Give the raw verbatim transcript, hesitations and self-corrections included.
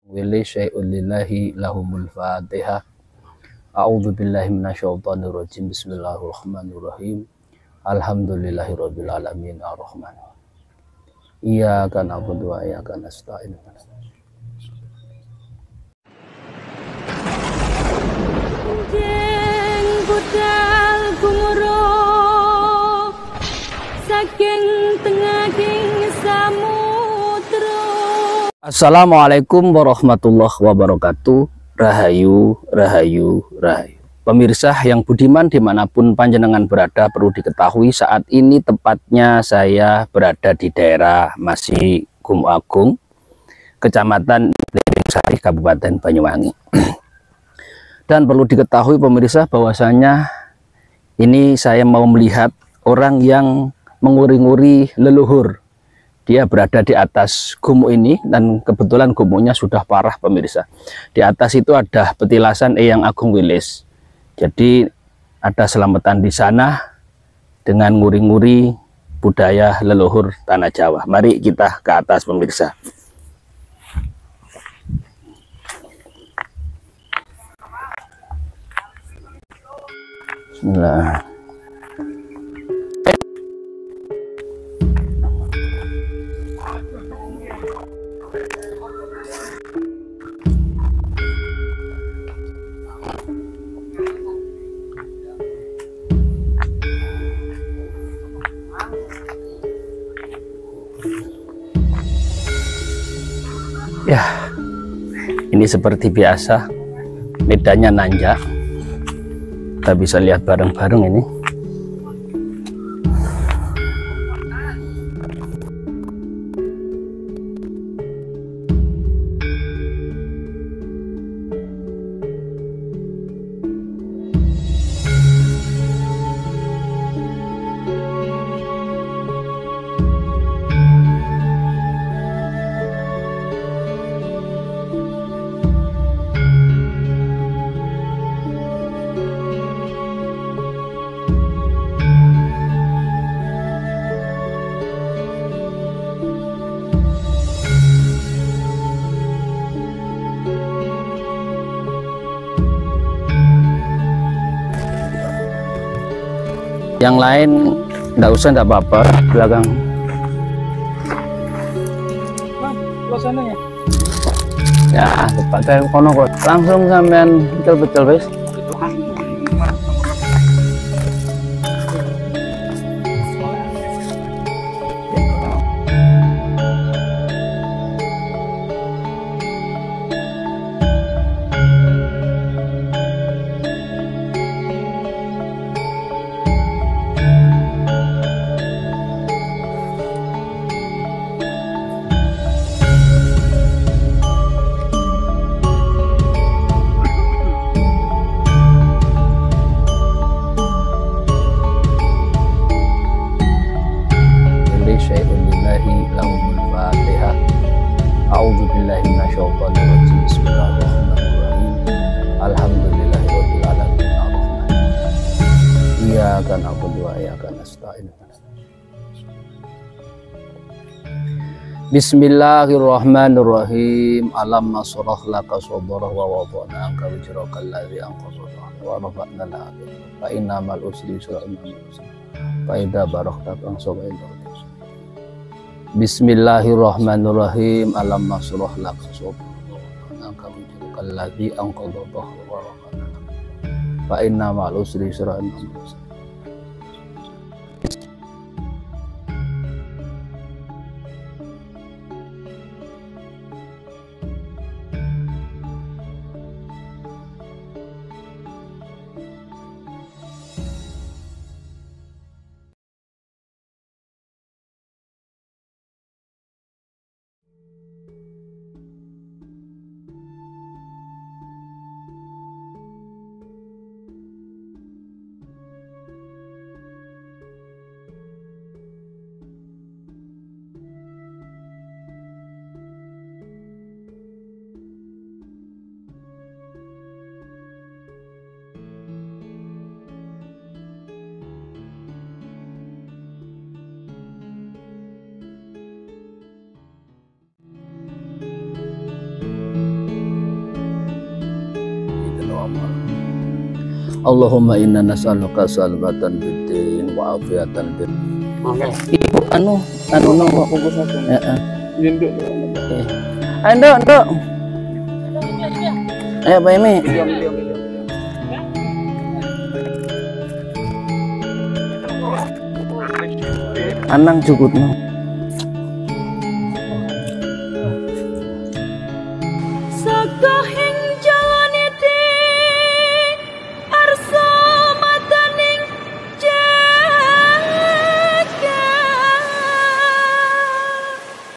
Wili syai'un lillahi lahumul fatihah. A'udzu billahi minasyaitonir rajim. Bismillahirrahmanirrahim. Alhamdulillahi rabbil alamin arrahman. Iyyaka na'budu wa iyyaka nasta'in. Jeng budal gumuruh saking tengahing samudra. Assalamualaikum warahmatullahi wabarakatuh. Rahayu, rahayu, rahayu. Pemirsa yang budiman dimanapun panjenengan berada, perlu diketahui saat ini tepatnya saya berada di daerah Masih Gumagung, Kecamatan Sari, Kabupaten Banyuwangi. Dan perlu diketahui pemirsa bahwasanya ini saya mau melihat orang yang menguri-nguri leluhur. Dia berada di atas gumuk ini dan kebetulan gumuknya sudah parah pemirsa. Di atas itu ada petilasan Eyang Agung Wilis. Jadi ada selamatan di sana dengan nguri-nguri budaya leluhur tanah Jawa. Mari kita ke atas pemirsa. Bismillah. Ya, ini seperti biasa, medannya nanjak. Kita bisa lihat bareng-bareng ini. Yang lain enggak usah, enggak apa-apa, belakang. Ya, pakai kono kok. Langsung sampean betul-betul, guys. A'udzu billahi minasyaitonir rajim. Bismillahirrahmanirrahim. Alhamdulillahirabbil alamin arrahman. Iyyaka na'budu wa iyyaka nasta'in. Bismillahirrahmanirrahim. Alam nashrah laka sadrak wa wada'na anka wizraka alladzi anqadha dhahrak wa rafa'na laka fa inna ma'al usri yusra fa idza barakta fansab. Bismillahirrahmanirrahim. Alam nashrah laka sadrak wa wada'na anka wizraka alladzi anqadha dhahrak wa rafa'na laka fa inna ma'al usri yusra. Allahumma inna nas'aluka salamatan fiddin wa afiatan fid. Ibu anu anu nunggu heeh. Ayo nduk nduk. Ayo Pak Imi. Anang cukutno.